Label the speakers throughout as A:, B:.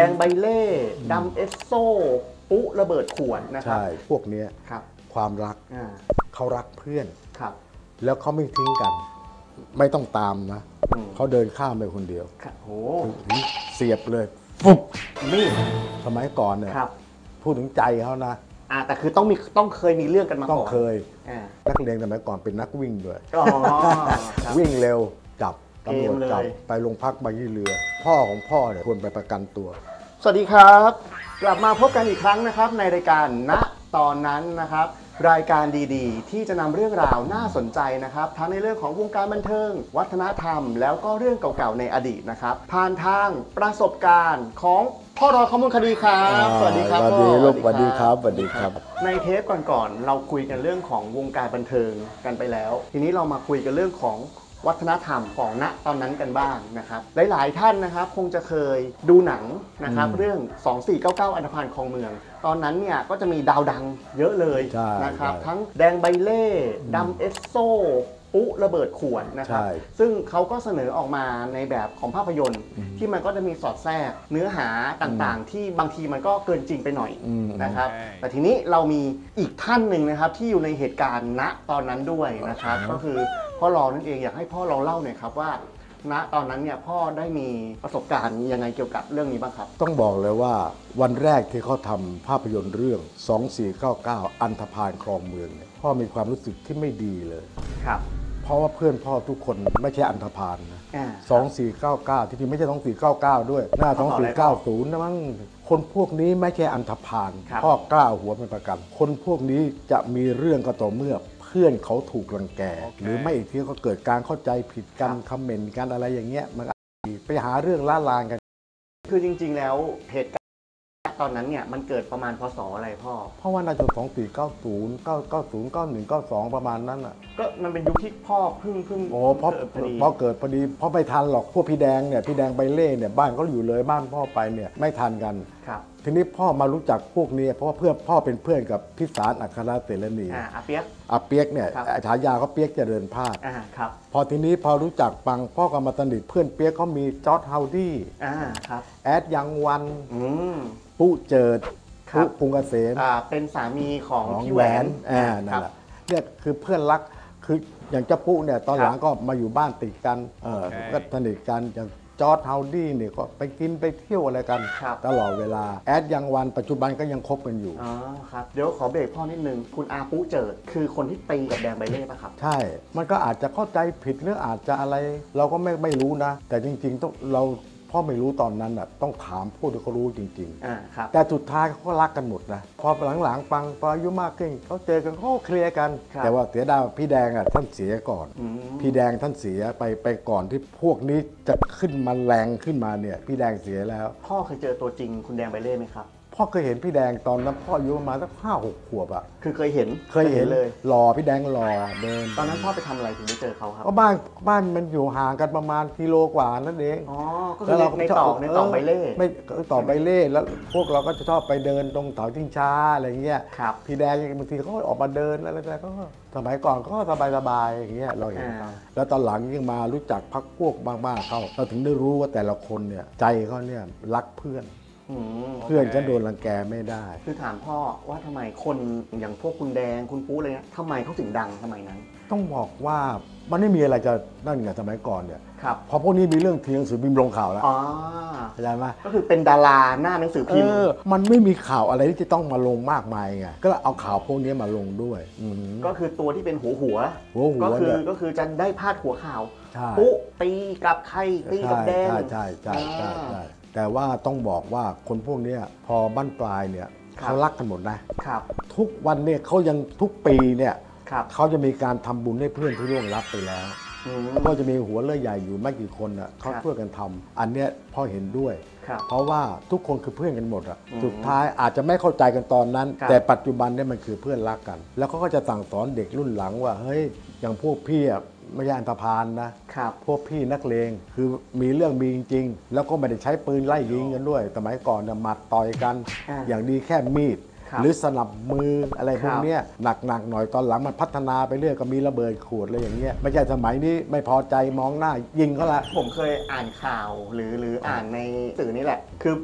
A: งใบเล่ดำเอสโซปุ๊ระเบิดขวดนะครับ
B: ใช่พวกนี้ความรักเขารักเพื่อนแล้วเขาไม่ทิ้งกันไม่ต้องตามนะเขาเดินข้ามไปคนเดียว
A: โอ้
B: เสียบเลยฟุบ
A: นี่
B: สมัยก่อนเนี่ยพูดถึงใจเขานะ
A: แต่คือต้องเคยมีเรื่องกันมาก่อน
B: ต้องเคยนักเรียนสมัยก่อนเป็นนักวิ่งด้วยวิ่งเร็วจับตำรวจจับไปโรงพักบางยี่เรือพ่อของพ่อเนี่ยควรไปประกันตัว
A: สวัสดีครับกลับมาพบกันอีกครั้งนะครับในรายการณตอนนั้นนะครับรายการดีๆที่จะนำเรื่องราวน่าสนใจนะครับทั้งในเรื่องของวงการบันเทิงวัฒนธรรมแล้วก็เรื่องเก่าๆในอดีตนะครับผ่านทางประสบการณ์ของพ่อรอข้อมูลคดีครับสวัสดีครับ
B: สวัสดีลูกสวัสดีครับสวัสดีครับ
A: ในเทปก่อนๆเราคุยกันเรื่องของวงการบันเทิงกันไปแล้วทีนี้เรามาคุยกันเรื่องของวัฒนธรรมของณตอนนั้นกันบ้างนะครับหลายๆท่านนะครับคงจะเคยดูหนังนะครับเรื่อง2499อันธพาลคลองเมืองตอนนั้นเนี่ยก็จะมีดาวดังเยอะเลยนะครับทั้งแดงใบเล่ดำเอสโซปุ๊ระเบิดขวดนะครับซึ่งเขาก็เสนอออกมาในแบบของภาพยนตร์ที่มันก็จะมีสอดแทรกเนื้อหาต่างๆที่บางทีมันก็เกินจริงไปหน่อยนะครับแต่ทีนี้เรามีอีกท่านหนึ่งนะครับที่อยู่ในเหตุการณ์ณตอนนั้นด้วยนะครับก็คือพ่อรอนั่นเองอยากให้พ่อลองเล่าหน่อยครับว่าณตอนนั้นเนี่ยพ่อได้มีประสบการณ์ยังไงเกี่ยวกับเรื่องนี้บ้างครับ
B: ต้องบอกเลยว่าวันแรกที่เขาทำภาพยนตร์เรื่อง2499อันธพาลคลองเมืองเนี่ยพ่อมีความรู้สึกที่ไม่ดีเลย
A: ครับ
B: เพราะว่าเพื่อนพ่อทุกคนไม่ใช่อันธพาลนะ2499ที่จริงไม่ใช่2499ด้วยหน้า2490นะมั้งคนพวกนี้ไม่ใช่อันธพาลพ่อกล้าหัวเป็นประกันคนพวกนี้จะมีเรื่องก็ต่อเมื่อเพื่อนเขาถูกรังแกหรือไม่อีกทีก็เกิดการเข้าใจผิดกันคอมเมนต์กันอะไรอย่างเงี้ยมันไปหาเรื่องล่าลานกัน
A: คือจริงๆแล้วเหตุการณ์ตอนนั้นเนี่ยมันเกิดประมาณพศอะไรพ่อ
B: เพราะว่าน่าจะ2490 990 91 92ประมาณนั้นอ่ะ
A: ก็มันเป็นยุคที่พ่อเพิ่ง
B: เพราะเกิดพอดีเพราะไม่ทันหรอกพวกพี่แดงเนี่ยพี่แดงใบเล่เนี่ยบ้านเขาอยู่เลยบ้านพ่อไปเนี่ยไม่ทันกันทีนี้พ่อมารู้จักพวกนี้เพราะว่าพ่อเป็นเพื่อนกับพิสารอัครเสรณี
A: อาเปี
B: ยกเนี่ยฉายาเขาเปียกเจริญพาสพอทีนี้พอรู้จักปังพ่อก็มาสนิทเพื่อนเปียกเขามีจอร์จเฮาดี้แอดยังวันปุ๊เจิดปุ๊กรุงเกษม
A: เป็นสามีของพี่แหวน
B: นั่นแหละเนี่ยคือเพื่อนรักคืออย่างเจ้าปุ๊เนี่ยตอนหลังก็มาอยู่บ้านติดกันก็สนิทกันอย่างจอร์จเฮาดี้เนี่ยก็ไปกินไปเที่ยวอะไรกันตลอดเวลาแอดยังวันปัจจุบันก็ยังคบกันอยู่
A: ครับเดี๋ยวขอเบรกพ่อนิดนึงคุณอาปุ๊เจิดคือคนที่ตีกับแดงใบเล่ป่ะครับ
B: ใช่มันก็อาจจะเข้าใจผิดหรืออาจจะอะไรเราก็ไม่รู้นะแต่จริงๆต้องเราพ่อไม่รู้ตอนนั้นอ่ะต้องถามพวกที่เขารู้จริงๆแต่สุดท้ายเขาก็รักกันหมดนะพอหลังๆฟังพออายุมากขึ้นเขาเจอกันเขาเคลียร์กันแต่ว่าเสียดายพี่แดงอ่ะท่านเสียก่อนพี่แดงท่านเสียไปก่อนที่พวกนี้จะขึ้นมาแรงขึ้นมาเนี่ยพี่แดงเสียแล้ว
A: พ่อเคยเจอตัวจริงคุณแดงใบเล่ไหมครับ
B: พ่อเคยเห็นพี่แดงตอนนั้นพ่ออายุประมาณสัก5-6 ขวบอ่ะ
A: คือเคยเห็น
B: เลยหล่อพี่แดงหล่อเดิน
A: ตอนนั้นพ่อไปทำอะไรถึงได้เจอเขาครับ
B: ก็บ้านมันอยู่ห่างกันประมาณกิโลกว่านั่นเอง
A: ก็คือในต่อใบเล่
B: ไม่ต่อใบเล่แล้วพวกเราก็จะชอบไปเดินตรงเสาชิงช้าอะไรเงี้ยพี่แดงบางทีเขาออกมาเดินอะไรก็สมัยก่อนก็สบายๆอย่างเงี้ยเราเห็นแล้วตอนหลังยิ่งมารู้จักพักพวกบ้างๆเขาเราถึงได้รู้ว่าแต่ละคนเนี่ยใจเขาเนี่ยรักเพื่อนจะโดนรังแกไม่ได้
A: คือถามพ่อว่าทำไมคนอย่างพวกคุณแดงคุณปุ๊เลยทำไมเขาถึงดังสมัยนั้น
B: ต้องบอกว่ามันไม่มีอะไรจะนั่นไงสมัยก่อนเนี่ยพอพวกนี้มีเรื่องทีหนังสือพิมพ์ลงข่าวแล้วเข้าใจไหม
A: ก็คือเป็นดาราหน้าหนังสือพิมพ์
B: มันไม่มีข่าวอะไรที่จะต้องมาลงมากมายไงก็เอาข่าวพวกนี้มาลงด้วย
A: ก็คือตัวที่เป็นหัวก็คือจะได้พาดหัวข่าวปุ๊ตีกับใครตีกับแดง
B: ใช่แต่ว่าต้องบอกว่าคนพวกนี้พอบั้นปลายเนี่ยเขารักกันหมดนะทุกวันเนี่ยเขายังทุกปีเนี่ยเขาจะมีการทำบุญให้เพื่อนที่ล่วงลับไปแล้วก็จะมีหัวเรือใหญ่อยู่ไม่กี่คนอ่ะเขาช่วยกันทำอันเนี้ยพ่อเห็นด้วยเพราะว่าทุกคนคือเพื่อนกันหมดอ่ะสุดท้ายอาจจะไม่เข้าใจกันตอนนั้นแต่ปัจจุบันเนี่ยมันคือเพื่อนรักกันแล้วเขาก็จะสั่งสอนเด็กรุ่นหลังว่าเฮ้ยอย่างพวกพี่ไม่ใช่อันธพาลนะพวกพี่นักเลงคือมีเรื่องมีจริงๆแล้วก็ไม่ได้ใช้ปืนไล่ยิงกันด้วยสมัยก่อนเนี่ยหมัดต่อยกันอย่างดีแค่มีดหรือสนับมืออะไรพวกนี้หนักหน่อยตอนหลังมันพัฒนาไปเรื่อยก็มีระเบิดขวดอะไรอย่างเงี้ยไม่ใช่สมัยนี้ไม่พอใจมองหน้ายิงเขาละ
A: ผมเคยอ่านข่าวหรืออ่านในสื่อนี่แหละคือ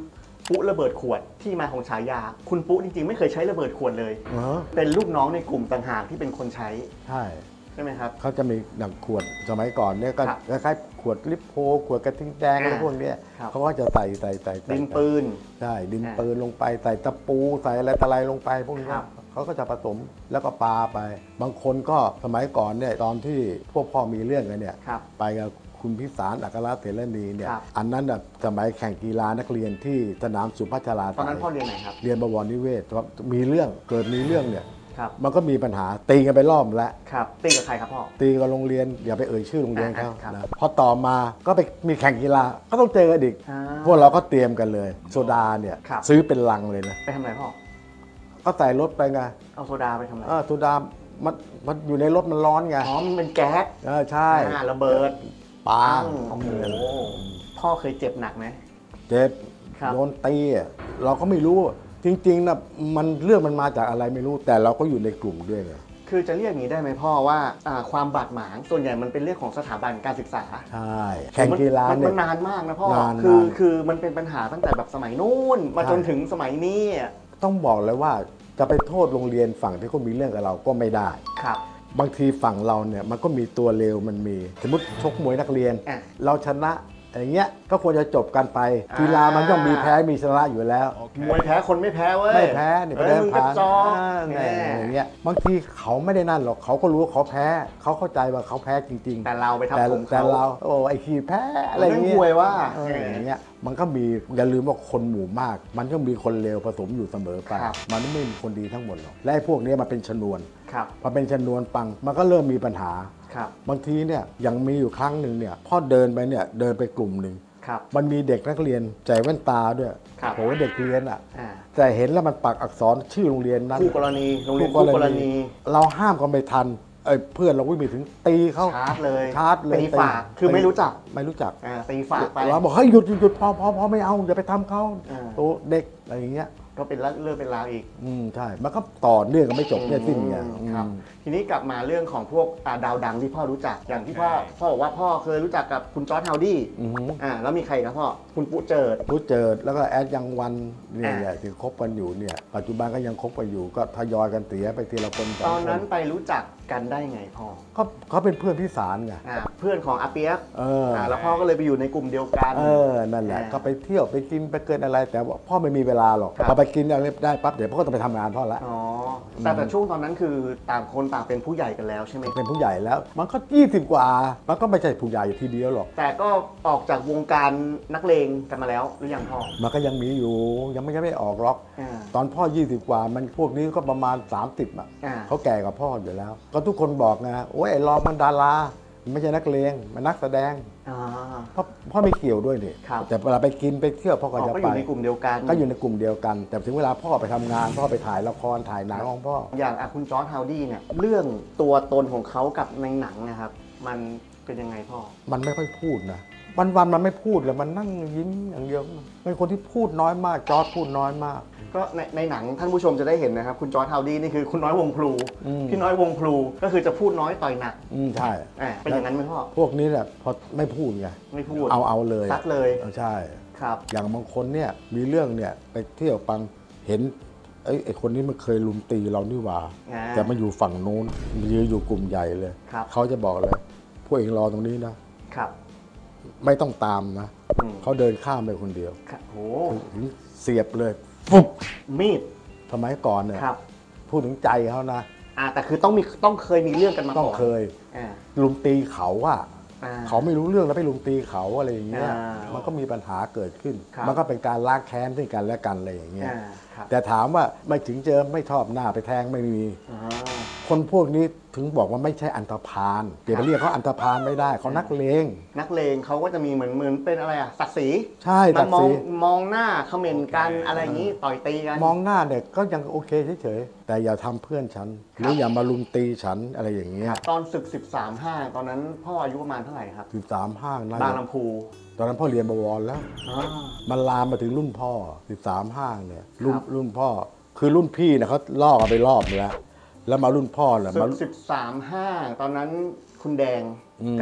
A: ปุ๊ระเบิดขวดที่มาของฉายาคุณปุ๊จริงๆไม่เคยใช้ระเบิดขวดเลยเป็นลูกน้องในกลุ่มต่างหากที่เป็นคนใช้ใช่ไหมครับ
B: เขาจะมีหนังขวดสมัยก่อนเนี่ยก็คล้ายๆขวดลิปโพขวดกระทิงแดงอะไรพวกนี้เขาก็จะใส่
A: ดินปืน
B: ใช่ดินปืนลงไปใส่ตะปูใส่อะไรตะไลลงไปพวกนี้เขาก็จะผสมแล้วก็ปาไปบางคนก็สมัยก่อนเนี่ยตอนที่พวกพ่อมีเรื่องกันเนี่ยไปกับคุณพิสารอัครเถรณีเนี่ยอันนั้นแบบสมัยแข่งกีฬานักเรียนที่สนามสุพัชรา
A: ตอนนั้นพ่อเรียนไหนครับ
B: เรียนบวรนิเวศมีเรื่องเกิดมีเรื่องเนี่ยมันก็มีปัญหาตีกันไปรอบแล้ว
A: ตีกับใครครับพ่อ
B: ตีกับโรงเรียนอย่าไปเอ่ยชื่อโรงเรียนเขานะพอต่อมาก็ไปมีแข่งกีฬาก็ต้องเจอกันอีกพวกเราก็เตรียมกันเลยโซดาเนี่ยซื้อเป็นลังเลยนะ
A: ไปทำอะไรพ่อ
B: ก็ใส่รถไปไง
A: เอาโซดาไปทำอะไร
B: โซดามันอยู่ในรถมันร้อนไง
A: มันเป็นแก๊ส
B: ใช่
A: ระเบิด
B: ปัง
A: โอ้โหพ่อเคยเจ็บหนักไหม
B: เจ็บโดนตีเราก็ไม่รู้จริงๆนะมันเรื่องมันมาจากอะไรไม่รู้แต่เราก็อยู่ในกลุ่มด้วยไง
A: คือจะเรียกอย่างนี้ได้ไหมพ่อว่าความบาดหมางส่วนใหญ่มันเป็นเรื่องของสถาบันการศึกษา
B: ใช่แข่งกีฬา
A: เนี่ยมันนานมากนะพ่อคือมันเป็นปัญหาตั้งแต่แบบสมัยนู้นมาจนถึงสมัยนี้
B: ต้องบอกเลยว่าจะไปโทษโรงเรียนฝั่งที่เขามีเรื่องกับเราก็ไม่ได้
A: ครับ
B: บางทีฝั่งเราเนี่ยมันก็มีตัวเลวมันมีสมมติชกมวยนักเรียนเราชนะอย่างเงี้ยก็ควรจะจบกันไปกีฬามันย่อมมีแพ้มีชนะอยู่แล้ว
A: มวยแพ้คนไม่แพ้เว้ย
B: ไม่แพ้เนี่ยไปเดินผ่านอย่างเงี้ยบางทีเขาไม่ได้นั่นหรอกเขาก็รู้ว่าเขาแพ้เขาเข้าใจว่าเขาแพ้จริงๆ
A: แต่เราไปทับถมเขา
B: แต่เราโอ้ไอ้ขี้แพ้อะไรเงี้ย
A: ว่า
B: อย่างเงี้ยมันก็มีอย่าลืมว่าคนหมู่มากมันก็มีคนเลวผสมอยู่เสมอไปมันไม่มีคนดีทั้งหมดหรอกและพวกนี้มันเป็นชนวนพอเป็นชนวนปังมันก็เริ่มมีปัญหาบางทีเนี่ยยังมีอยู่ครั้งหนึ่งเนี่ยพ่อเดินไปเนี่ยเดินไปกลุ่มหนึ่งมันมีเด็กนักเรียนใส่แว่นตาด้วยโหเด็กเรียนแต่เห็นแล้วมันปักอักษรชื่อโรงเรียนนั้น
A: คู่กรณีโรงเรียนคู่กรณี
B: เราห้ามกันไม่ทันเพื่อนเราวิ่งไปถึงตีเขา
A: ชาร์จเลย
B: ตี
A: ฝากคือไม่รู้จักตีฝากไป
B: เราบอกให้หยุดพอไม่เอาอย่าไปทำเขาตัวเด็กอะไรอย่างเงี้ย
A: ก็เป็นเรื่องเป็นราวอีก
B: ใช่มันก็ต่อเนื่องกันไม่จบเนี่ยสิ้นเนี่ย
A: ครับทีนี้กลับมาเรื่องของพวกดาวดังที่พ่อรู้จักอย่างที่พ่อบอกว่าพ่อเคยรู้จักกับคุณจอร์จฮาวดี้แล้วมีใครครับพ่อคุณปุ๊เจิด
B: แล้วก็แอดยังวันเนี่ยที่คบกันอยู่เนี่ยปัจจุบันก็ยังคบกันอยู่ก็ทยอยกันเสียไปทีละคน
A: ตอนนั้นไปรู้จักกันได้ไงพ่อ
B: เขาเป็นเพื่อนพี่สารไง
A: เพื่อนของอาเปียกแล้วพ่อก็เลยไปอยู่ในกลุ่มเดียวกัน
B: นั่นแหละก็ไปเที่ยวไปกินไปเกินอะไรแต่ว่าพ่อไม่มีเวลาหรอกพอไปกินอะไรได้ปั๊บเดี๋ยวพ่อก็ต้องไปทำงานพ่อละ
A: แต่ช่วงตอนนั้นคือต่างคนต่างเป็นผู้ใหญ่กันแล้วใช่ไหม
B: เป็นผู้ใหญ่แล้วมันก็20 กว่ามันก็ไม่ใช่ผู้ใหญ่ทีเดียวหรอก
A: แต่ก็ออกจากวงการนักเลงกันมาแล้วหรือยังพ่อ
B: มันก็ยังมีอยู่ยังไม่ออกหรอกตอนพ่อ20 กว่ามันพวกนี้ก็ประมาณ30เขาแก่กับพ่ออยู่แล้วก็ทุกคนบอกไงโอ้ยไอ้รอมันดาราไม่ใช่นักเลงมันนักแสดงพ่อไม่เกี่ยวด้วยนี่แต่เวลาไปกินไปเที่ยวพ่อก็จะไป
A: อยู่ในกลุ่มเดียวกัน
B: ก็อยู่ในกลุ่มเดียวกันแต่ถึงเวลาพ่อไปทำงานพ่อไปถ่ายละครถ่ายหนังของพ่อ
A: อย่างคุณจอร์จฮาวดี้เนี่ยเรื่องตัวตนของเขากับในหนังนะครับมันเป็นยังไงพ่อ
B: มันไม่ค่อยพูดนะวันมันไม่พูดเลยมันนั่งยิ้มอย่างเดียวเป็นคนที่พูดน้อยมากจอร์จพูดน้อยมาก
A: ก็ในหนังท่านผู้ชมจะได้เห็นนะครับคุณจอร์จฮาวดี้นี่คือคุณน้อยวงพลูพี่น้อยวงพลูก็คือจะพูดน้อยต่อยหนัก
B: ใช่
A: เป็นอย่างนั้นไหมพ่อ
B: พวกนี้แหละพอไม่พูดไง
A: ไม่พูด
B: เอาเลย
A: ซัดเลย
B: ใช่
A: ครับ
B: อย่างบางคนเนี่ยมีเรื่องเนี่ยไปเที่ยวปังเห็นไอ้คนนี้มันเคยลุมตีเรานี่หว่าแต่มาอยู่ฝั่งโน้นยืนอยู่กลุ่มใหญ่เลยเขาจะบอกเลยพวกเองรอตรงนี้นะครับไม่ต้องตามนะเขาเดินข้ามไปคนเดียว
A: โอ้
B: เสียบเลยฟุบ
A: มีด
B: สมัยก่อนเนี่ยพูดถึงใจเขานะ
A: แต่คือต้องเคยมีเรื่องกันมาก่อน
B: ต้องเคยลุมตีเขาเขาไม่รู้เรื่องแล้วไปลุมตีเขาอะไรอย่างเงี้ยมันก็มีปัญหาเกิดขึ้นมันก็เป็นการล้างแค้นซึ่งกันและกันอะไรอย่างเงี้ยแต่ถามว่าไม่ถึงเจอไม่ชอบหน้าไปแทงไม่มีคนพวกนี้ถึงบอกว่าไม่ใช่อันธพาลเดี๋ยวไปเรียกเขาอันธพาลไม่ได้เขานักเลง
A: เขาก็จะมีเหมือนเป็นอะไรศักดิ์ศรี
B: ใช่ศักดิ์ศรี
A: มองหน้าเขม่นกันอะไรอย่างนี้ต่อยตีกัน
B: มองหน้าเนี่ยก็ยังโอเคเฉยๆแต่อย่าทำเพื่อนฉันหรืออย่ามาลุมตีฉันอะไรอย่างเงี้ย
A: ตอนศึก13 ห้างตอนนั้นพ่ออายุประมาณเท่าไหร่ครับ
B: 13 ห้างนะ
A: บางลำพู
B: ตอนนั้นพ่อเรียนบวรแล้วมันลามมาถึงรุ่นพ่อ13 ห้างเนี่ยรุ่นพ่อคือรุ่นพี่เนี่ยเขาล่อกันไปรอบแล้วมารุ่นพ่อเนี่ย
A: มา13 ห้างตอนนั้นคุณแดงกับคุ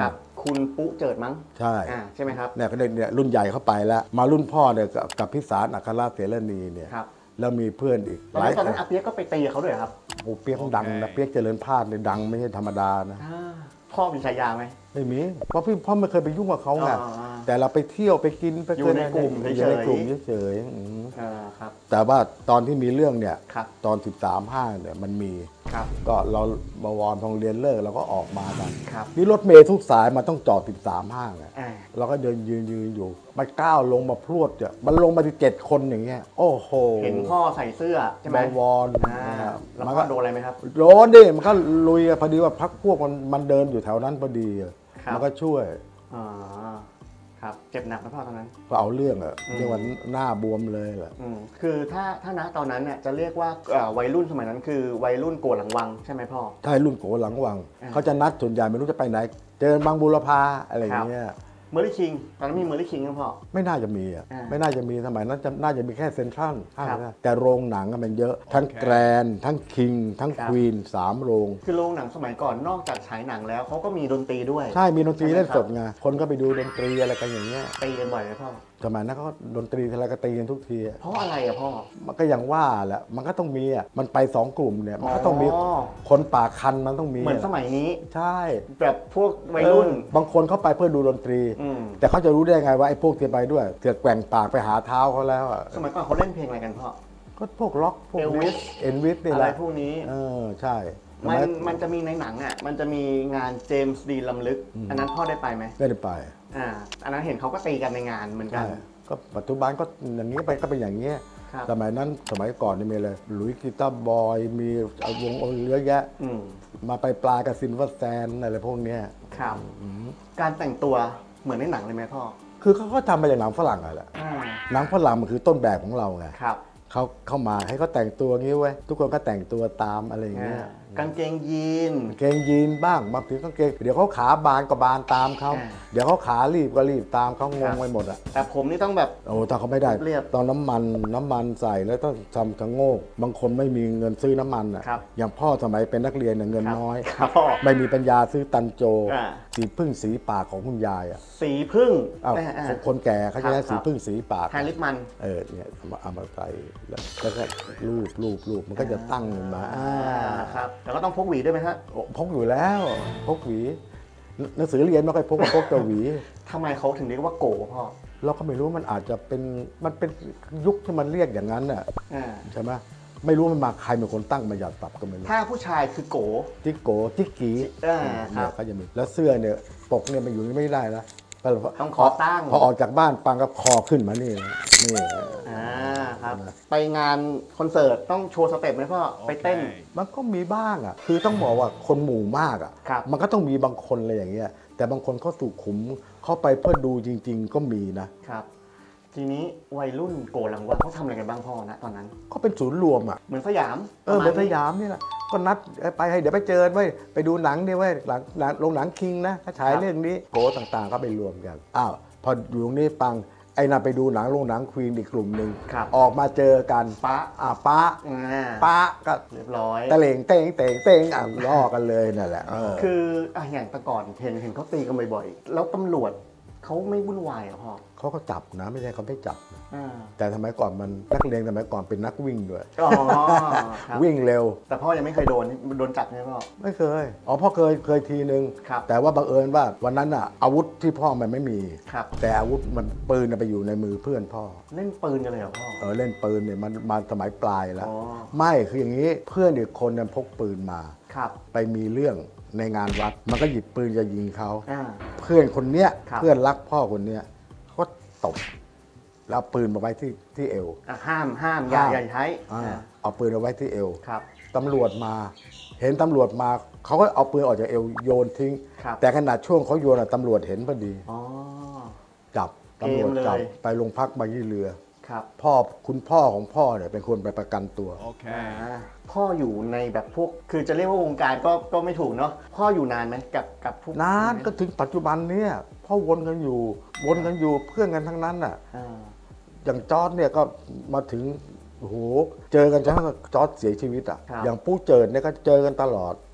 A: คุณปุ๊เจิดมั้ง
B: ใช่
A: ใช่ไหมครับ
B: เนี่ยก็เนี่ยรุ่นใหญ่เข้าไปแล้วมารุ่นพ่อเนี่ยกับพิสารอัครเสรณีเนี่ยแล้วมีเพื่อนอีก
A: หลายคนตอนนั้นอาเปียกก็ไปตีเขาด้วยครับ
B: โอ้เปียกดังนะเปียกเจริญพาดเนี่ยดังไม่ใช่ธรรมดานะ
A: พ่อมีฉายาไหม
B: ไม่มีเพราะพ่อไม่เคยไปยุ่งกับเขาไงแต่เราไปเที่ยวไปกินไป
A: อยู่ในกลุ่ม
B: เฉย
A: ๆครับ
B: แต่ว่าตอนที่มีเรื่องเนี่ยตอน13-5เนี่ยมันมีก็เราบวรโรงเรียนเลิกเราก็ออกมากันนี่รถเมล์ทุกสายมันต้องจอด13-5ไงเราก็ยืนอยู่มันก้าวลงมาพรวดเนี่ยมันลงมาที่7 คนอย่างเงี้ยโอ้โห
A: เห็นพ่อใส่เสื้อใช่ไหม
B: บวร
A: มันก็โดนอะไรไหมครับ
B: โดนดิมันก็ลุยพอดีว่าพักพวกมันเดินอยู่แถวนั้นพอดีมันก็ช่วย
A: ครับเจ็บหนักไหมพ่อตอนนั้น
B: ก็เอาเรื่องเรียกว่าหน้าบวมเลยแหละ
A: คือถ้าณตอนนั้นเนี่ยจะเรียกว่าวัยรุ่นสมัยนั้นคือวัยรุ่นโกหลังวังใช่ไหมพ่อ
B: ใช่รุ่นโกหลังวังเขาจะนัดส่วนใหญ่ไม่รู้จะไปไหนเจอบางบุรพาอะไรอย่างเงี้ย
A: เมอร์รี่คิงตอนนั้นมีเมอร์รี่คิงหรือเปล่า
B: ไม่น่าจะมีไม่น่าจะมีสมัยนั้นน่าจะมีแค่เซ็นทรัลแต่โรงหนังมันเยอะทั้งแกรนทั้งคิงทั้งควีน3 โรง
A: คือโรงหนังสมัยก่อนนอกจากฉายหนังแล้วเขาก็มีดนตรีด้วย
B: ใช่มีดนตรีเล่นสดไงคนก็ไปดูดนตรีอะไรกันอย่างเงี้ย
A: ตีกันบ่อยไหมพ่อ
B: สมัยนั้นก็ดนตรีทีไรก็ตีกันทุกที
A: เพราะอะไรพ่อ
B: มันก็อย่างว่าแหละมันก็ต้องมีมันไป2 กลุ่มเนี่ยมันก็ต้องมีคนปากคันมันต้องมี
A: เหมือนสมัยนี้
B: ใช่
A: แบบพวกวัยรุ่น
B: บางคนเข้าไปเพื่อดูดนตรีแต่เขาจะรู้ได้ไงว่าไอ้พวกที่ไปด้วยเกิดแกว่งปากไปหาเท้าเขาแล้ว
A: สมัยก่อนเขาเล่นเพลงอะไรกันพ่อ
B: ก็พวกล็อกพวก
A: เอลวิส
B: นี่
A: แหละอะไรพวกนี้
B: ใช่
A: มันจะมีในหนังมันจะมีงานเจมส์ดีลำลึกอันนั้นพ่อได้ไปไหม
B: ได้ไป
A: อันนั้นเห็นเขาก็ตีกันในงานเหมือนกัน
B: ก็ปัจจุบันก็อย่างนี้ไปก็เป็นอย่างนี้สมัยนั้นสมัยก่อนนี่มีเลยหลุยส์กีตาร์บอยมีวงเยอะแยะมาไปปลากับซินเวอร์แซนอะไรพวกนี้
A: ครับการแต่งตัวเหมือนในหนังเลยไหมพ่อ
B: คือเขาก็ทำมาจากหนังฝรั่งอะไรหนังฝรั่งมันคือต้นแบบของเราไงเขาเข้ามาให้เขาแต่งตัวงี้ไว้ทุกคนก็แต่งตัวตามอะไรอย่างเงี้ย
A: กางเกงยีน
B: บ้างบางทีกางเกงเดี๋ยวเขาขาบานก็บานตามเขาเดี๋ยวเขาขารีบก็รีบตามเขางงไปหมดอะ
A: แต่ผมนี่ต้องแบบ
B: โอ้ถ้าเขาไม่ได้ตอนน้ำมันใส่แล้วต้องทำทั้งโง่บางคนไม่มีเงินซื้อน้ำมันอะอย่างพ่อสมัยเป็นนักเรียนเงินน้อยไม่มีปัญญาซื้อตันโจสีพึ่งสีปากของคุณยายอะ
A: สีพึ่ง
B: คนแก่เขาจะใช้สีพึ่งสีปาก
A: แทนลิปมัน
B: เนี่ยเอามาใส่แล้วก็รูปมันก็จะตั้งมา
A: ครับแล้วก็ต้องพกหวีด้วยไหมฮะ
B: พกอยู่แล้วพกหวีหนังสือเรียนไม่ค่อยพกแต่หวี
A: ทำไมเขาถึงเรียกว่าโกพ่อ
B: เราก็ไม่รู้มันอาจจะเป็นยุคที่มันเรียกอย่างนั้นน่ะใช่ไหมไม่รู้มันมาใครเป็นคนตั้งมาหยาดตับก็ไม่รู้
A: ถ้าผู้ชายคือโก
B: จิ๊กกีเนี่ยเขาจะมีแล้วเสื้อเนี่ยปกเนี่ยมันอยู่ไม่ได้แล้ว
A: ต้องขอตั้ง
B: พอออกจากบ้านปังกับคอขึ้นมานี่
A: ครับไปงานคอนเสิร์ตต้องโชว์สเต็ปไหมพ่อไปเต้น
B: มันก็มีบ้างคือต้องบอกว่าคนหมู่มากมันก็ต้องมีบางคนอะไรอย่างเงี้ยแต่บางคนเขาสุขุมเข้าไปเพื่อดูจริงๆก็มี
A: นะครับทีนี้วัยรุ่นโกหลังวังเขาทำอะไรกันบ้างพ่อนะตอนนั้น
B: ก็เป็นศูนย์รวม
A: เหมือนสยาม
B: เหมือนสยามนี่แหละก็นัดไปให้เดี๋ยวไปเจอไว้ไปดูหนังนี่ไว้หลังโรงหนังคิงนะเขาฉายเรื่องนี้โกต่างๆก็ไปรวมกันพออยู่ตรงนี้ปังไอ้น่ะไปดูหนังโรงหนังควีนอีกกลุ่มหนึ่งออกมาเจอกันป้าก็
A: เรียบร้อย
B: ตะเลงเต้งล้อกันเลยนั่นแหละ
A: คืออย่างแต่ก่อนเห็นเขาตีกันบ่อยๆแล้วตำรวจเขาไม่วุ่นวายพ่อ
B: เขาก็จับนะไม่ใช่เขาไม่จับแต่สมัยก่อนมันนักเรียนสมัยก่อนเป็นนักวิ่งด้วยวิ่งเร็ว
A: แต่พ่อยังไม่เคยโดนจับใช่ไหมพ่อ
B: ไม่เคยพ่อเคยทีนึงแต่ว่าบังเอิญว่าวันนั้นอาวุธที่พ่อมันไม่มีแต่อาวุธมันปืนไปอยู่ในมือเพื่อนพ่อ
A: เล่นปืนกันเลยเหรอพ่อ
B: เล่นปืนเนี่ยมันมาสมัยปลายแล้วไม่คืออย่างนี้เพื่อนอีกคนเนี่ยพกปืนมาไปมีเรื่องในงานวัดมันก็หยิบปืนจะยิงเขาเพื่อนคนเนี้ยเพื่อนรักพ่อคนเนี้ยก็ตบแล้วปืนมาไว้ที่เอว
A: ห้ามอย่าใช้
B: เอาปืนเอาไว้ที่เอวตำรวจมาเห็นตำรวจมาเขาก็เอาปืนออกจากเอวโยนทิ้งแต่ขณะช่วงเขาโยนตำรวจเห็นพอดีจับตำรวจจับไปโรงพักบางยี่เรือคุณพ่อของพ่อเนี่ยเป็นคนไปประกันตัว
A: พ่ออยู่ในแบบพวกคือจะเรียกว่าวงการก็ไม่ถูกเนาะพ่ออยู่นานไหมกับพวก
B: นานก็ถึงปัจจุบันเนี่ยพ่อวนกันอยู่เพื่อนกันทั้งนั้นอย่างจอร์จเนี่ยก็มาถึงโอ้โหเจอกันจนจอร์จเสียชีวิตอย่างปู้เจิดเนี่ยก็เจอกันตลอด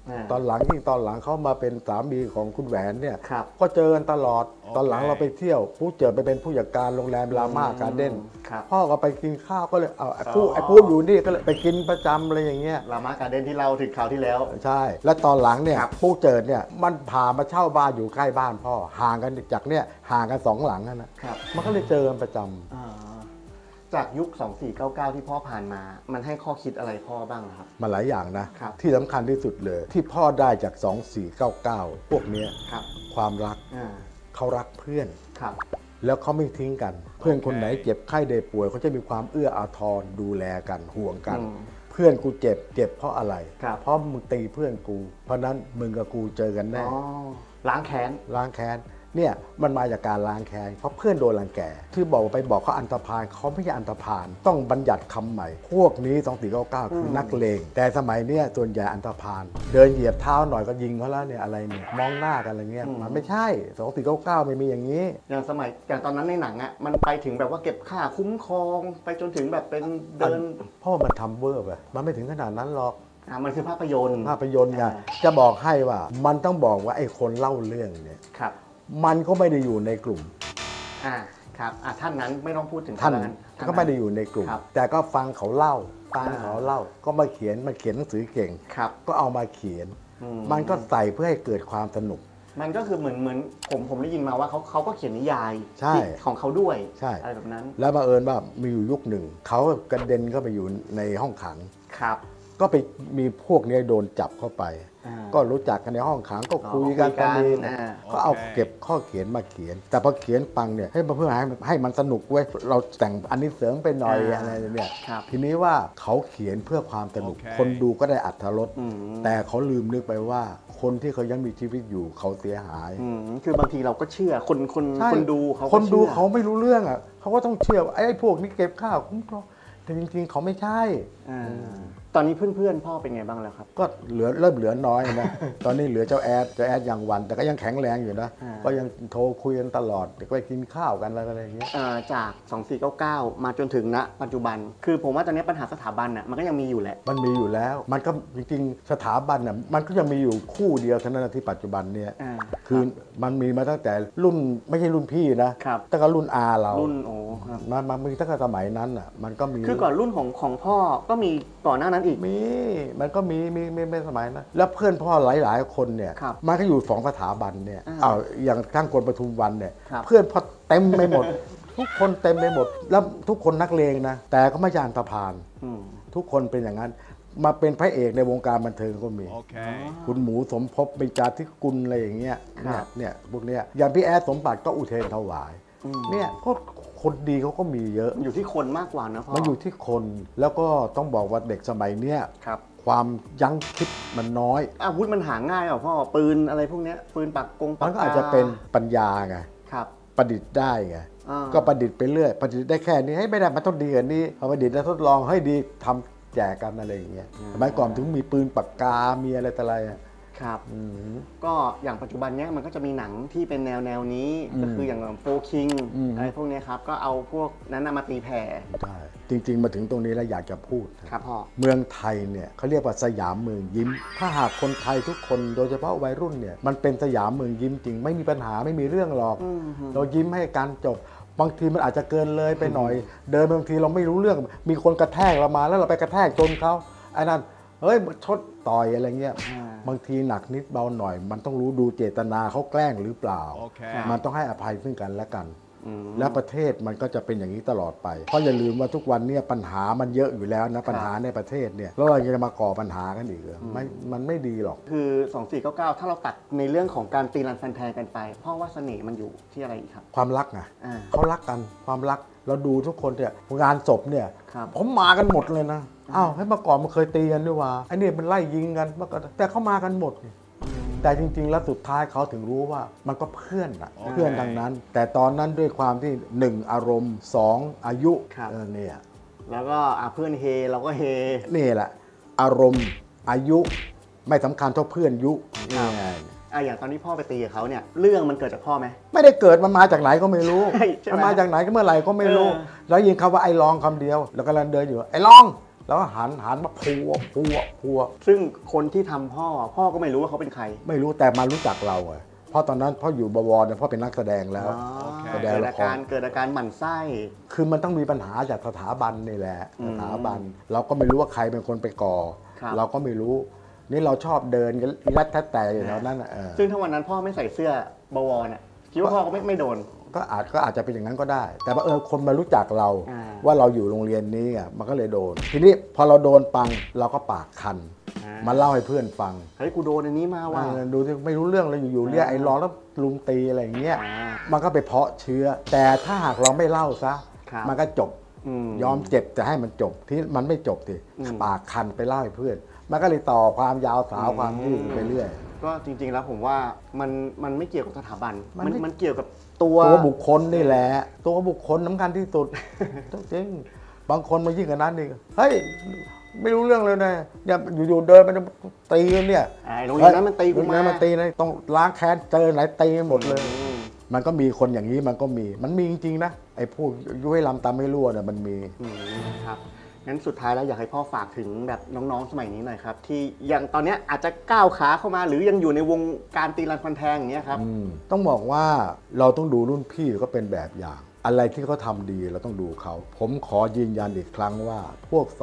B: ตอนหลังเขามาเป็นสามีของคุณแหวนเนี่ย
A: ครับ
B: ก็เจอกันตลอดตอนหลังเราไปเที่ยวผู้เจอไปเป็นผู้จัดการโรงแรมรามาการ์เด้น
A: ครับ
B: พ่อก็ไปกินข้าวก็เลยเอาไอ้ปูอยู่นี่ก็เลยไปกินประจำอะไรอย่างเงี้ย
A: รามาการ์เด้นที่เราถึงคราวที่แล้ว
B: ใช่ แล้วตอนหลังเนี่ย
A: ครับ
B: ผู้เจิดเนี่ยมันพามาเช่าบ้านอยู่ใกล้บ้านพ่อห่างกันจากเนี่ยห่างกัน2 หลังนะครับ มันก็เลยเจอกันประจำ
A: จากยุค 2499 ที่พ่อผ่านมา มันให้ข้อคิดอะไรพ่อบ้างครับ
B: มาหลายอย่างนะ
A: ครับ
B: ที่สำคัญที่สุดเลย ที่พ่อได้จาก 2499 พวกเนี้ย
A: ครับ
B: ความรัก
A: อ่า
B: เขารักเพื่อน
A: ครับ
B: แล้วเขาไม่ทิ้งกัน เพื่อนคนไหนเจ็บไข้ได้ป่วยเขาจะมีความเอื้ออาทรดูแลกันห่วงกัน เพื่อนกูเจ็บเพราะอะไร
A: ครับ
B: เพราะมึงตีเพื่อนกู เพราะนั้นมึงกับกูเจอกันแน่
A: อ๋อล้างแค้น
B: ล้างแค้นเนี่ยมันมาจากการล้างแค้นเพราะเพื่อนโดนรังแกที่บอกไปบอกเขาอันธพาลเขาไม่ใช่อันธพาลต้องบัญญัติคำใหม่ พวกนี้2499คือนักเลงแต่สมัยเนี้ยส่วนใหญ่อันธพาลเดินเหยียบเท้าหน่อยก็ยิงเขาแล้วเนี่ยอะไรเนี่ยมองหน้ากันอะไรเงี้ยมันไม่ใช่2499ไม่มีอย่างนี้
A: อย่างตอนนั้นในหนังอ่ะมันไปถึงแบบว่าเก็บค่าคุ้มครองไปจนถึงแบบเป็นเดิน
B: เพราะว่ามันทำเวอร์ไปมันไม่ถึงขนาดนั้นหรอก
A: มันคือภาพยนตร์
B: ภาพยนตร์ไงจะบอกให้ว่ามันต้องบอกว่าไอ้คนเล่าเรื่องเนี่ย
A: ครับ
B: มันก็ไม่ได้อยู่ในกลุ่ม
A: ครับท่านนั้นไม่ต้องพูดถึง
B: ท่าน
A: นั้น
B: ก็ไม่ได้อยู่ในกลุ่ม
A: ครับ
B: แต่ก็ฟังเขาเล่าก็มาเขียนหนังสือเก่ง
A: ครับ
B: ก็เอามาเขียน มันก็ใส่เพื่อให้เกิดความสนุก
A: มันก็คือเหมือนผมได้ยินมาว่าเขาก็เขียนนิยาย
B: ใช่
A: ของเขาด้วย
B: ใช่
A: อะไรแบบนั้น
B: แล้วบังเอิญว่ามีอยู่ยุคหนึ่งเขากระเด็นเข้าไปอยู่ในห้องขัง
A: ครับ
B: ก็ไปมีพวกนี้โดนจับเข้าไป
A: อ่า
B: ก็รู้จักกันในห้องขังก็คุย
A: คุ
B: กัน
A: ยกัน
B: ตอนนี้
A: โอเค
B: ก็เอาเก็บข้อเขียนมาเขียน แต่พอเขียนปังเนี่ยเพื่อให้มันสนุกเว้ยเราแต่งอันนี้เสริมไปหน่อยอะไรเนี่ย
A: ครับ
B: ทีนี้ว่าเขาเขียนเพื่อความสนุก คนดูก็ได้อรรถรส แต่เขาลืมนึกไปว่าคนที่เขายังมีชีวิตอยู่เขาเสียหาย
A: คือบางทีเราก็เชื่อคนดูเขาก็
B: คนดู
A: ชื่อ
B: เขาไม่รู้เรื่องอ่ะเขาก็ต้องเชื่อว่าไอ้พวกนี้เก็บข้าวคุ้มครองแต่จริงๆเขาไม่ใช่
A: ตอนนี้เพื่อนๆพ่อเป็นไงบ้างแล้วครับ
B: ก็เริ่มเหลือน้อยนะ ตอนนี้เหลือเจ้าแอดอย่างวัน แต่ก็ยังแข็งแรงอยู่นะ ก็ยังโทรคุยกันตลอดเดี๋ยวก็ไปกินข้าวกันอะไรอย่างเงี้ย
A: จาก 2499 มาจนถึงณปัจจุบัน คือผมว่าตอนนี้ปัญหาสถาบันน่ะมันก็ยังมีอยู่แหละ
B: มันมีอยู่แล้ว มันก็จริงๆสถาบันน่ะมันก็ยังมีอยู่คู่เดียวเท่านั้นนะที่ปัจจุบันเนี่ย คือมันมีมาตั้งแต่รุ่นไม่ใช่รุ่นพี่นะครับ ตั้งแต่รุ่นอาเรา
A: รุ่นครับ
B: มันมีตั้งแต่สมัยนั้นอ่ะมันก็มี
A: คือก่อนรุ่นของพ่อก็มีก่อนหน้านั้นอีก
B: มันก็มีสมัยนะแล้วเพื่อนพ่อหลายๆคนเนี่ย
A: ครับ
B: มันก็อยู่2 สถาบันเนี่ยอย่างทั้งคนปทุมวันเนี่ย
A: ครับ
B: เพื่อนพ่อเต็มไปหมด ทุกคนเต็มไปหมด แล้วทุกคนนักเลงนะแต่ก็ไม่ใช่อันธพาลทุกคนเป็นอย่างนั้น มาเป็นพระเอกในวงการบันเทิงก็มี คุณหมูสมภพปิจาธิกุลอะไรอย่างเงี้ยเนี่ยพวกเนี้ยอย่างพี่แอดสมบัติก็อุเทนถวายเนี่ยก็คนดีเขาก็มีเยอะ
A: อยู่ที่คนมากกว่านะพ่อ
B: มันอยู่ที่คนแล้วก็ต้องบอกว่าเด็กสมัยเนี้ย
A: ครับ
B: ความยั้งคิดมันน้อย
A: อาวุธมันหาง่ายเหรอพ่อปืนอะไรพวกเนี้ยปืนปากกา
B: มันก็อาจจะเป็นปัญญาไง
A: ครับ
B: ประดิษฐ์ได้ไงก็ประดิษฐ์ไปเรื่อยประดิษฐ์ได้แค่นี้ให้ไม่ได้มันต้องดีกว่านี้พอประดิษฐ์แล้วทดลองให้ดีทำแจกกันอะไรอย่างเงี้ยสมัยก่อนถึงมีปืนปากกา มีอะไรต่ออะไรอะ
A: ครับก็อย่างปัจจุบันเนี้ยมันก็จะมีหนังที่เป็นแนวนี้ก็คืออย่างโฟคิงอะไรพวกเนี้ยครับก็เอาพวกนั้นมาตีแผ่
B: ใช่จริงๆมาถึงตรงนี้แล้วอยากจะพูด
A: ครับพ่อ
B: เมืองไทยเนี่ยเขาเรียกว่าสยามเมืองยิ้ม ถ้าหากคนไทยทุกคนโดยเฉพาะวัยรุ่นเนี่ยมันเป็นสยามเมืองยิ้มจริงไม่มีปัญหาไม่มีเรื่องหรอกเรายิ้มให้การจบบางทีมันอาจจะเกินเลยไปหน่อย เดินบางทีเราไม่รู้เรื่องมีคนกระแทกเรามาแล้วเราไปกระแทกจนเขาไอ้นั่นเฮ้ยชดต่อยอะไรเงี้ยบางทีหนักนิดเบาหน่อย มันต้องรู้ดูเจตนาเขาแกล้งหรือเปล่า มันต้องให้อภัยซึ่งกันและกัน และประเทศมันก็จะเป็นอย่างนี้ตลอดไปเพราะอย่าลืมว่าทุกวันนี้ปัญหามันเยอะอยู่แล้วนะปัญหาในประเทศเนี่ยแล้วเราจะมาก่อปัญหากันอีกมันไม่ดีหรอก
A: คือ2499ถ้าเราตัดในเรื่องของการตีรันฟันแทงกันไปพ่อว่าเสน่ห์มันอยู่ที่อะไรอีกครับ
B: ความรักไงเขารักกันความรักเราดูทุกคนเนี่ยงานศพเนี่ย
A: ครับ
B: ผมมากันหมดเลยนะอ้าวให้เมื่อก่อนมันเคยตีกันด้วยว่าไอ้นี่มันไล่ยิงกันเมื่อก่อนแต่เขามากันหมดแต่จริงๆแล้วสุดท้ายเขาถึงรู้ว่ามันก็เพื่อนอะเพื่อนดังนั้น แต่ตอนนั้นด้วยความที่1อารมณ์2อายุเนี่ย
A: แล้วก็เพื่อนเฮเราก็เฮ
B: นี่แหละอารมณ์อายุไม่สำคัญเท่าเพื่อนยุ
A: อย่างตอนที่พ่อไปตีกับเขาเนี่ยเรื่องมันเกิดจากพ่อไหม
B: ไม่ได้เกิดมันมาจากไหนก็ไม่รู้
A: ใช่ไหม
B: มันมาจากไหนก็เมื่อไหร่ก็ไม่รู้แล้วยิงคำว่าไอ้ลองคำเดียวแล้วกำลังเดินอยู่ไอ้ลองแล้วก็หันมาพัว
A: ซึ่งคนที่ทำพ่อก็ไม่รู้ว่าเขาเป็นใคร
B: ไม่รู้แต่มารู้จักเราไงเพราะตอนนั้นพ่ออยู่บวรเนี่ยพ่อเป็นนักแสดงแล้วแสดงละคร
A: เกิดอาการหมั่นไส้
B: คือมันต้องมีปัญหาจากสถาบันนี่แหละสถาบันเราก็ไม่รู้ว่าใครเป็นคนไปก่อเราก็ไม่รู้นี่เราชอบเดินกันรัดแท้แต่อยู่แล้วนั่น
A: ซึ่งถ้าวันนั้นพ่อไม่ใส่เสื้อบวรเนี่ยคิดว่าพ่อก็ไม่โดน
B: ก็อาจจะเป็นอย่างนั้นก็ได้แต่ว่าคนมารู้จักเราว่าเราอยู่โรงเรียนนี้มันก็เลยโดนทีนี้พอเราโดนปังเราก็ปากคันมาเล่าให้เพื่อนฟัง
A: เฮ้ยกูโดนอันนี้มาว่ะ
B: ดูไม่รู้เรื่องเลยอยู่เรียกไอ้ร้องแล้วลุมตีอะไรอย่างเงี้ยมันก็ไปเพาะเชื้อแต่ถ้าหากเราไม่เล่าซะมันก็จบยอมเจ็บแต่ให้มันจบที่มันไม่จบทีปากคันไปเล่าให้เพื่อนมันก็เลยต่อความยาวสาวความยืดไปเรื่อย
A: ก็จริงๆแล้วผมว่ามันไม่เกี่ยวกับสถาบันมันเกี่ยวกับตัว
B: บุคคลนี่แหละตัวบุคคลสำคัญที่สุดจริงบางคนมายิ่งกว่านั้นอีกเฮ้ยไม่รู้เรื่องเลยนะอย่าอยู่ๆเดินไปตีกันเนี่ย
A: โรงเรียนนั้นมันตีกูมา
B: ตีนะต้องล้างแค้นเจอไหนตีหมดเลยมันก็มีคนอย่างนี้มันมีจริงๆนะไอ้พวกยุ้ยลำตามไม่รั่วเนี่ยมันมี
A: ครับงั้นสุดท้ายแล้วอยากให้พ่อฝากถึงแบบน้องๆสมัยนี้หน่อยครับที่ยังตอนนี้อาจจะก้าวขาเข้ามาหรือยังอยู่ในวงการตีรันฟันแทงอย่างเงี้ยครับ
B: ต้องบอกว่าเราต้องดูรุ่นพี่ก็เป็นแบบอย่างอะไรที่เขาทำดีเราต้องดูเขาผมขอยืนยันอีกครั้งว่าพวก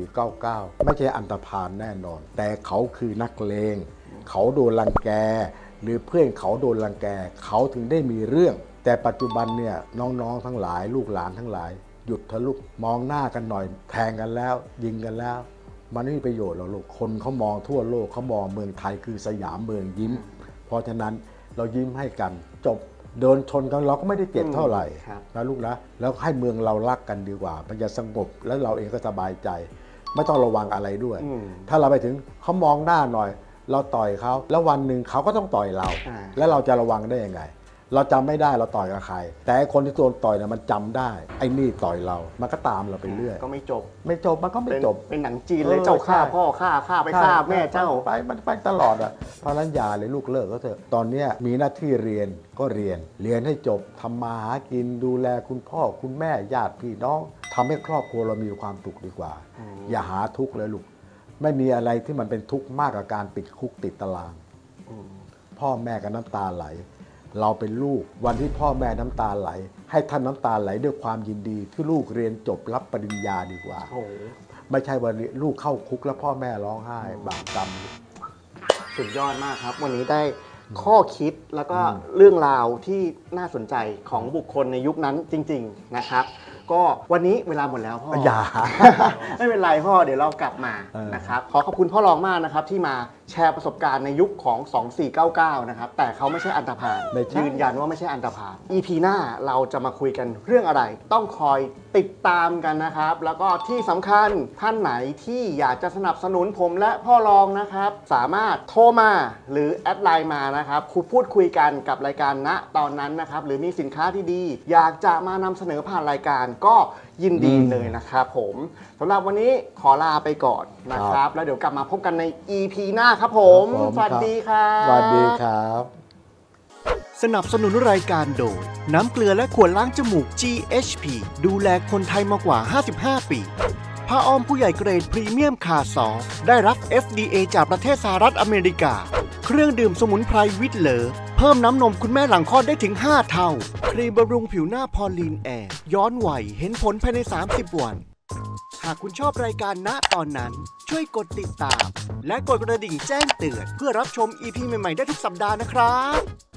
B: 2499ไม่ใช่อันธพาลแน่นอนแต่เขาคือนักเลงเขาโดนรังแกหรือเพื่อนเขาโดนรังแกเขาถึงได้มีเรื่องแต่ปัจจุบันเนี่ยน้องๆทั้งหลายลูกหลานทั้งหลายหยุดทะลุมองหน้ากันหน่อยแทงกันแล้วยิงกันแล้วมันไม่มีประโยชน์หรอกลูกคนเขามองทั่วโลกเขามองเมืองไทยคือสยามเมืองยิ้มเพราะฉะนั้นเรายิ้มให้กันจบเดินชนกันเราก็ไม่ได้เจ็บเท่าไหร่นะลูกนะแล้วให้เมืองเรารักกันดีกว่ามันจะสงบแล้วเราเองก็สบายใจไม่ต้องระวังอะไรด้วยถ้าเราไปถึงเขามองหน้าหน่อยเราต่อยเขาแล้ววันหนึ่งเขาก็ต้องต่อยเราแล้วเราจะระวังได้ยังไงเราจำไม่ได้เราต่อยกับใครแต่คนที่โดนต่อยเนี่ยมันจำได้ไอ้นี่ต่อยเรามันก็ตามเราไปเรื่อย
A: ก็ไม่จบ
B: มันก็ไม่จบ
A: เป็นหนังจีนเลยเจ้าฆ่าพ่อฆ่าไปฆ่าแม่เจ้า
B: มันไปตลอดอ่ะเพราะนั้นอย่าเลยลูกเลิกก็เถอะตอนนี้มีหน้าที่เรียนก็เรียนให้จบทำมาหากินดูแลคุณพ่อคุณแม่ญาติพี่น้องทำให้ครอบครัวเรามีความสุขดีกว่าอย่าหาทุกข์เลยลูกไม่มีอะไรที่มันเป็นทุกข์มากกว่าการติดคุกติดตารางพ่อแม่ก็น้ำตาไหลเราเป็นลูกวันที่พ่อแม่น้ำตาไหลให้ท่านน้ำตาไหลด้วยความยินดีที่ลูกเรียนจบรับปริญญาดีกว่าไม่ใช่วันนี้ลูกเข้าคุกแล้วพ่อแม่ร้องไห้บาปกรรม
A: สุดยอดมากครับวันนี้ได้ข้อคิดแล้วก็เรื่องราวที่น่าสนใจของบุคคลในยุคนั้นจริงๆนะครับก็วันนี้เวลาหมดแล้วพ่อ
B: อย่า
A: ไม่เป็นไรพ่อเดี๋ยวเรากลับมานะครับขอขอบคุณพ่อรองมากนะครับที่มาแชร์ประสบการณ์ในยุคของ2499นะครับแต่เขาไม่ใช่อันธพาลยืนยันว่าไม่ใช่อันธพาล EP หน้าเราจะมาคุยกันเรื่องอะไรต้องคอยติดตามกันนะครับแล้วก็ที่สำคัญท่านไหนที่อยากจะสนับสนุนผมและพ่อรองนะครับสามารถโทรมาหรือแอดไลน์มานะครับพูดคุยกันกับรายการณตอนนั้นนะครับหรือมีสินค้าที่ดีอยากจะมานำเสนอผ่านรายการก็ยินดีเลยนะครับผมสำหรับวันนี้ขอลาไปก่อนนะครับแล้วเดี๋ยวกลับมาพบกันใน EP หน้าครับผมสวัสดีครับ
B: สวัสดีครับ
C: สนับสนุนรายการโดยน้ำเกลือและขวดล้างจมูก GHP ดูแลคนไทยมากว่า55ปีผ้าอ้อมผู้ใหญ่เกรดพรีเมียมคาซอได้รับ FDA จากประเทศสหรัฐอเมริกาเครื่องดื่มสมุนไพรวิตเลอเพิ่มน้ำนมคุณแม่หลังคลอดได้ถึง5เท่าครีมบำรุงผิวหน้าพอลีนแอร์ย้อนวัยเห็นผลภายใน30วันหากคุณชอบรายการณตอนนั้นช่วยกดติดตามและกดกระดิ่งแจ้งเตือนเพื่อรับชม EP ใหม่ๆได้ทุกสัปดาห์นะครับ